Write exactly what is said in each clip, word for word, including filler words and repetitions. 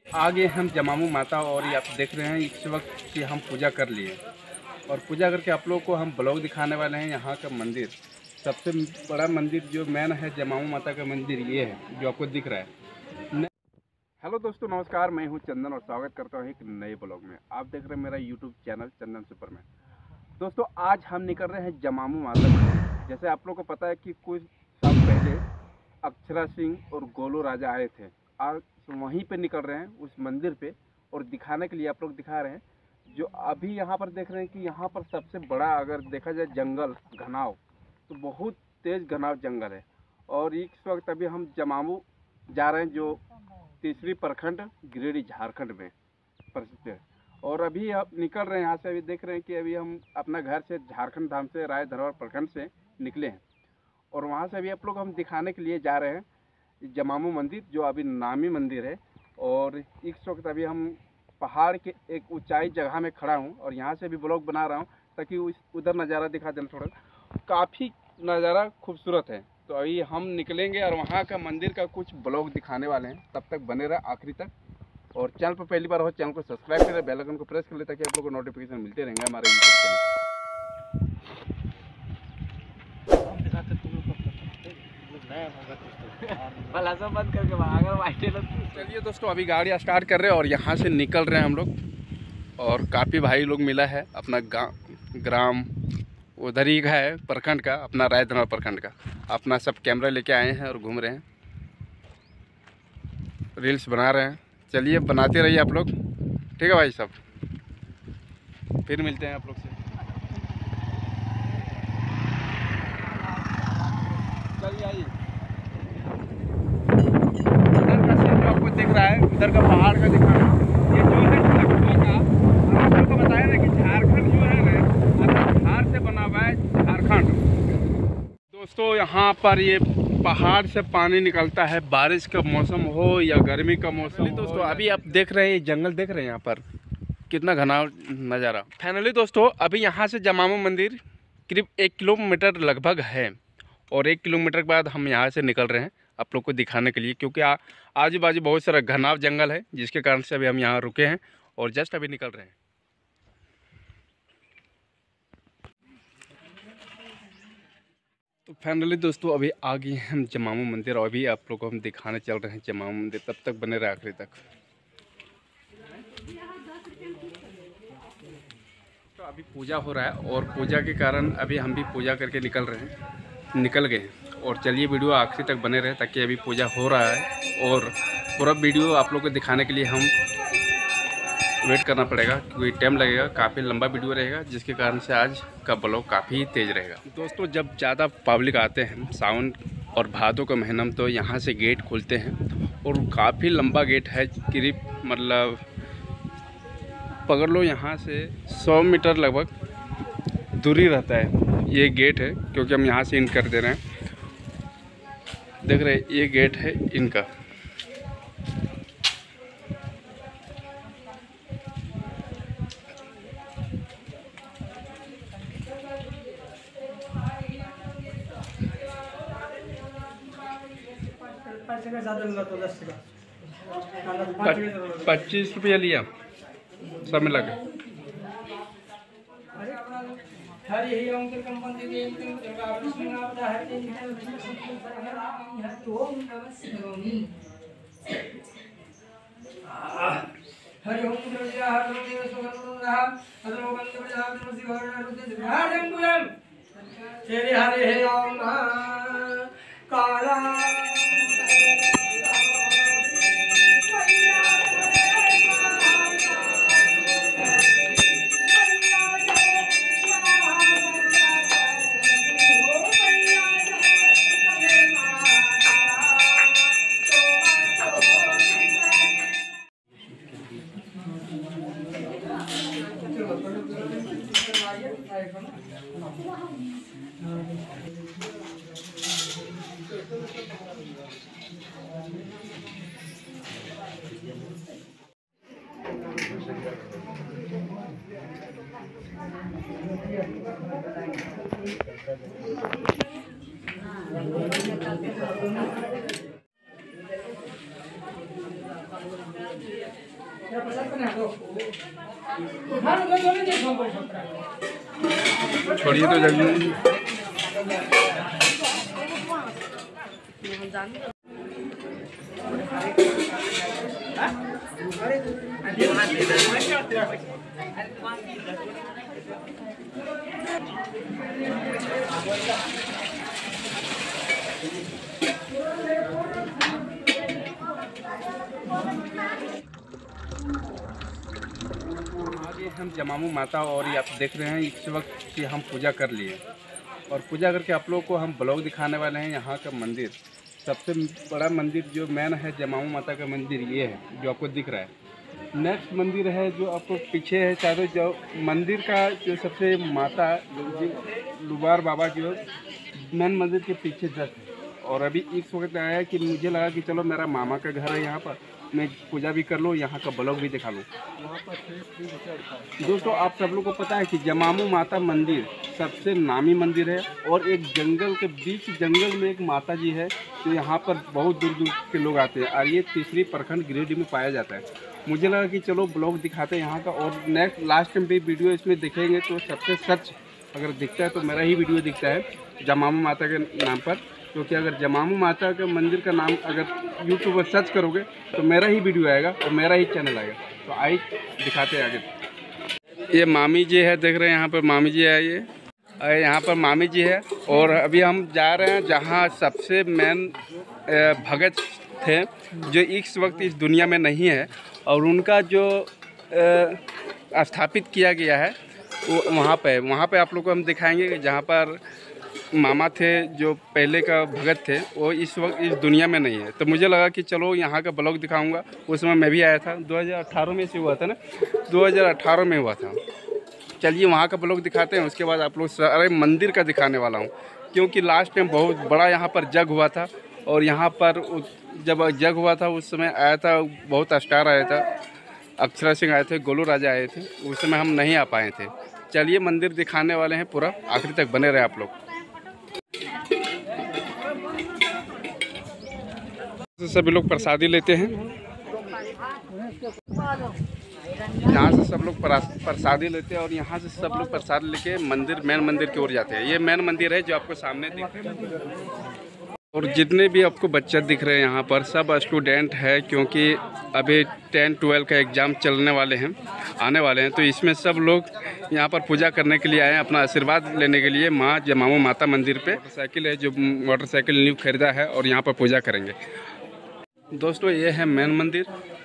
आगे हम जमामू माता और ये आप देख रहे हैं इस वक्त कि हम पूजा कर लिए और पूजा करके आप लोगों को हम ब्लॉग दिखाने वाले हैं। यहाँ का मंदिर सबसे बड़ा मंदिर जो मेन है जमामू माता का मंदिर ये है जो आपको दिख रहा है। हेलो दोस्तों, नमस्कार। मैं हूँ चंदन और स्वागत करता हूँ एक नए ब्लॉग में। आप देख रहे हैं मेरा यूट्यूब चैनल चंदन सुपरमैन। दोस्तों, आज हम निकल रहे हैं जमामू माता में। जैसे आप लोगों को पता है कि कुछ साल पहले अक्षरा सिंह और गोलू राजा आए थे। आज वहीं पे निकल रहे हैं उस मंदिर पे और दिखाने के लिए आप लोग दिखा रहे हैं। जो अभी यहाँ पर देख रहे हैं कि यहाँ पर सबसे बड़ा अगर देखा जाए जंगल घनाव, तो बहुत तेज घनाव जंगल है। और इस वक्त अभी हम जमामू जा रहे हैं जो तीसरी प्रखंड गिरिडीह झारखंड में प्रसिद्ध है। और अभी आप निकल रहे हैं यहाँ से। अभी देख रहे हैं कि अभी हम अपना घर से झारखंड धाम से राय धरोहर प्रखंड से निकले हैं और वहाँ से अभी आप लोग हम दिखाने के लिए जा रहे हैं जमामू मंदिर जो अभी नामी मंदिर है। और इस वक्त अभी हम पहाड़ के एक ऊंचाई जगह में खड़ा हूँ और यहाँ से भी ब्लॉग बना रहा हूँ ताकि उस उधर नज़ारा दिखा देना। थोड़ा काफ़ी नज़ारा खूबसूरत है। तो अभी हम निकलेंगे और वहाँ का मंदिर का कुछ ब्लॉग दिखाने वाले हैं। तब तक बने रहे आखिरी तक। और चैनल पर पहली बार हो चैनल को सब्सक्राइब करें, बेल आइकन को प्रेस कर ले ताकि आप लोगों को नोटिफिकेशन मिलते रहेंगे हमारे यूट्यूब चैनल। बंद करके अगर चलिए दोस्तों, अभी गाड़ी स्टार्ट कर रहे हैं और यहाँ से निकल रहे हैं हम लोग। और काफ़ी भाई लोग मिला है। अपना गाँव ग्राम उधर ही का है प्रखंड का, अपना राय धरोहर प्रखंड का। अपना सब कैमरा लेके आए हैं और घूम रहे हैं, रील्स बना रहे हैं। चलिए बनाते रहिए आप लोग, ठीक है भाई साहब। फिर मिलते हैं आप लोग से। चलिए आइए। उधर का सीन जो आपको दिख रहा है, उधर का पहाड़ का दिख रहा है, ये जो है लखनऊ का। आप लोग को बताया ना कि झारखंड जो है ना पहाड़ से बना हुआ है झारखंड। दोस्तों, यहाँ पर ये पहाड़ से पानी निकलता है, बारिश का मौसम हो या गर्मी का मौसम। दोस्तों, अभी आप देख रहे हैं जंगल देख रहे हैं यहाँ पर कितना घना नज़ारा। फाइनली दोस्तों, अभी यहाँ से जमामू मंदिर करीब एक किलोमीटर लगभग है और एक किलोमीटर के बाद हम यहाँ से निकल रहे हैं आप लोग को दिखाने के लिए, क्योंकि आजू बाजू बहुत सारा घनाव जंगल है जिसके कारण से अभी हम यहाँ रुके हैं और जस्ट अभी निकल रहे हैं। तो फाइनली दोस्तों, अभी आ गए हम जमामू मंदिर और अभी आप लोग को हम दिखाने चल रहे हैं जमामू मंदिर। तब तक बने रहे आखिरी तक। तो अभी पूजा हो रहा है और पूजा के कारण अभी हम भी पूजा करके निकल रहे हैं निकल गए हैं। और चलिए वीडियो आखिरी तक बने रहे ताकि अभी पूजा हो रहा है और पूरा वीडियो आप लोग को दिखाने के लिए हम वेट करना पड़ेगा क्योंकि टाइम लगेगा। काफ़ी लंबा वीडियो रहेगा जिसके कारण से आज का ब्लॉग काफ़ी तेज़ रहेगा। दोस्तों, जब ज़्यादा पब्लिक आते हैं सावन और भादों के महीना में तो यहाँ से गेट खुलते हैं और काफ़ी लंबा गेट है। करीब मतलब पकड़ लो यहाँ से सौ मीटर लगभग दूरी रहता है ये गेट है, क्योंकि हम यहाँ से इन कर दे रहे हैं। देख रहे हैं ये गेट है इनका। पच्चीस रुपया लिया सब मिला के। हरि ओम कंपन देवी हरि ओम देवया हरि देव सुगंधः अदरोगंध प्रजापति मुसिवर्ण रुद्र हरि ओम तेरे हरि हे ओम काला मेरा प्रसाद करना दो उठा लो दो नहीं देखो कोई छोकरा छोड़िए तो जल्दी। आगे हम जमामू माता और ये आप देख रहे हैं इस वक्त कि हम पूजा कर लिए और पूजा करके आप लोगों को हम ब्लॉग दिखाने वाले हैं। यहाँ का मंदिर सबसे बड़ा मंदिर जो मेन है जमामू माता का मंदिर ये है जो आपको दिख रहा है। नेक्स्ट मंदिर है जो आपको पीछे है शायद जो मंदिर का जो सबसे माता लुबार बाबा जो मेन मंदिर के पीछे जस्ट है। और अभी इस वक्त आया है कि मुझे लगा कि चलो मेरा मामा का घर है यहाँ पर, मैं पूजा भी कर लूँ, यहाँ का ब्लॉग भी दिखा लूँ। दोस्तों आप सब लोग को पता है कि जमामू माता मंदिर सबसे नामी मंदिर है और एक जंगल के बीच जंगल में एक माता जी है तो यहाँ पर बहुत दूर दूर के लोग आते हैं और ये तीसरी प्रखंड गिरिडीह में पाया जाता है। मुझे लगा कि चलो ब्लॉग दिखाते हैं यहाँ का और नेक्स्ट लास्ट टाइम भी वीडियो इसमें देखेंगे तो सबसे सच अगर दिखता है तो मेरा ही वीडियो दिखता है जमामू माता के नाम पर, क्योंकि अगर जमामू माता के मंदिर का नाम अगर यूट्यूब पर सर्च करोगे तो मेरा ही वीडियो आएगा और मेरा ही चैनल आएगा। तो आइए दिखाते हैं आगे। ये मामी जी है, देख रहे हैं यहाँ पर मामी जी है, ये यहाँ पर मामी जी है और अभी हम जा रहे हैं जहाँ सबसे मेन भगत थे जो इस वक्त इस दुनिया में नहीं है और उनका जो स्थापित किया गया है वो वहाँ पे वहाँ पे आप लोग को हम दिखाएंगे कि जहाँ पर मामा थे जो पहले का भगत थे वो इस वक्त इस दुनिया में नहीं है। तो मुझे लगा कि चलो यहाँ का ब्लॉग दिखाऊंगा। उस समय मैं भी आया था, दो हज़ार अठारह में से हुआ था ना, दो हज़ार अठारह में हुआ था। चलिए वहाँ का ब्लॉग दिखाते हैं, उसके बाद आप लोग सारे मंदिर का दिखाने वाला हूँ क्योंकि लास्ट टाइम बहुत बड़ा यहाँ पर जग हुआ था और यहाँ पर जब जग हुआ था उस समय आया था, बहुत स्टार आया था, अक्षरा सिंह आए थे, गोलू राजा आए थे, उस समय हम नहीं आ पाए थे। चलिए मंदिर दिखाने वाले हैं, पूरा आखिर तक बने रहे आप लोग। सभी लोग प्रसादी लेते हैं, यहाँ से सब लोग प्रसादी लेते हैं और यहाँ से सब लोग प्रसाद लेके मंदिर मेन मंदिर की ओर जाते हैं। ये मेन मंदिर है जो आपको सामने दिख रहा है और जितने भी आपको बच्चे दिख रहे हैं यहाँ पर सब स्टूडेंट है क्योंकि अभी टेन ट्वेल्व का एग्ज़ाम चलने वाले हैं, आने वाले हैं। तो इसमें सब लोग यहाँ पर पूजा करने के लिए आए हैं, अपना आशीर्वाद लेने के लिए माँ जमामू माता मंदिर पे। मोटरसाइकिल है जो मोटरसाइकिल न्यू खरीदा है और यहाँ पर पूजा करेंगे। दोस्तों ये है मेन मंदिर।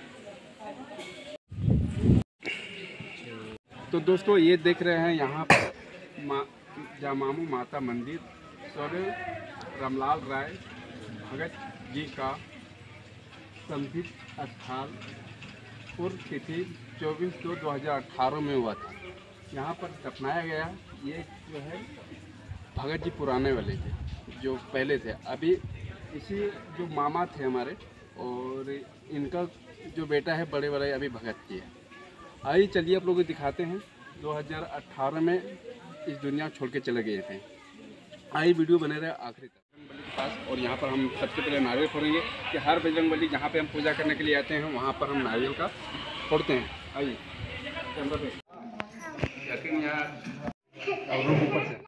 तो दोस्तों ये देख रहे हैं यहाँ पर मा, जमामू माता मंदिर स्वर्गीय रामलाल राय भगत जी का संधित स्थल पूर्व तिथि चौबीस दो दो हज़ार अठारह में हुआ था। यहाँ पर दफनाया गया। ये जो है भगत जी पुराने वाले थे जो पहले थे। अभी इसी जो मामा थे हमारे और इनका जो बेटा है बड़े वाले अभी भगत जी है। आइए चलिए आप लोगों को दिखाते हैं। दो हज़ार अठारह में इस दुनिया छोड़ के चले गए थे। आइए वीडियो बने रहे आखिरी तक बजरंगबली के पास। और यहाँ पर हम सबसे पहले नारियल फोड़ेंगे कि हर बजरंगबली जहाँ पे हम पूजा करने के लिए आते हैं वहाँ पर हम नारियल का फोड़ते हैं। आइए कैमरा पे और ऊपर से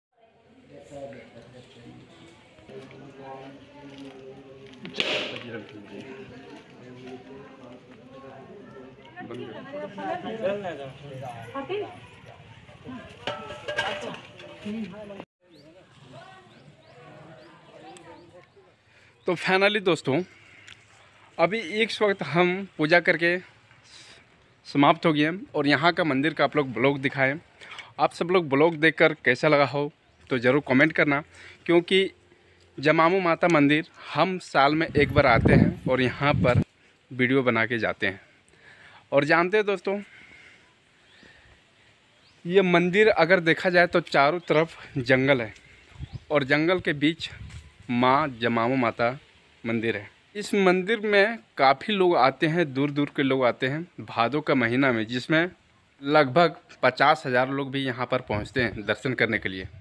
तो फाइनली दोस्तों अभी इस वक्त हम पूजा करके समाप्त हो गए और यहाँ का मंदिर का आप लोग ब्लॉग दिखाएं। आप सब लोग ब्लॉग देखकर कैसा लगा हो तो ज़रूर कमेंट करना, क्योंकि जमामू माता मंदिर हम साल में एक बार आते हैं और यहाँ पर वीडियो बना के जाते हैं। और जानते हैं दोस्तों ये मंदिर अगर देखा जाए तो चारों तरफ जंगल है और जंगल के बीच माँ जमामू माता मंदिर है। इस मंदिर में काफ़ी लोग आते हैं, दूर दूर के लोग आते हैं भादों का महीना में, जिसमें लगभग पचास हज़ार लोग भी यहाँ पर पहुँचते हैं दर्शन करने के लिए।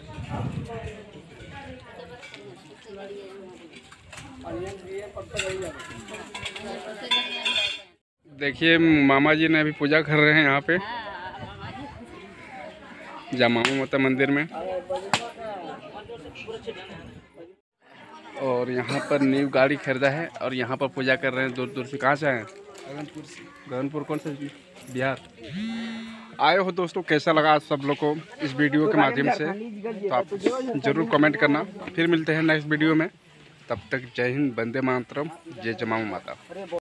और ये ये पत्थर देखिए मामा जी ने अभी पूजा कर रहे हैं यहाँ पे जमाऊ माता मंदिर में। और यहाँ पर न्यू गाड़ी खरीदा है और यहाँ पर पूजा कर रहे हैं। दूर दूर से कहाँ से आए हैं? गगनपुर से। गगनपुर कौन सा बिहार आए हो दोस्तों? कैसा लगा आप सब लोग को इस वीडियो के माध्यम से? तो आप ज़रूर कमेंट करना। फिर मिलते हैं नेक्स्ट वीडियो में। तब तक जय हिंद, वंदे मातरम, जय जमाऊ माता।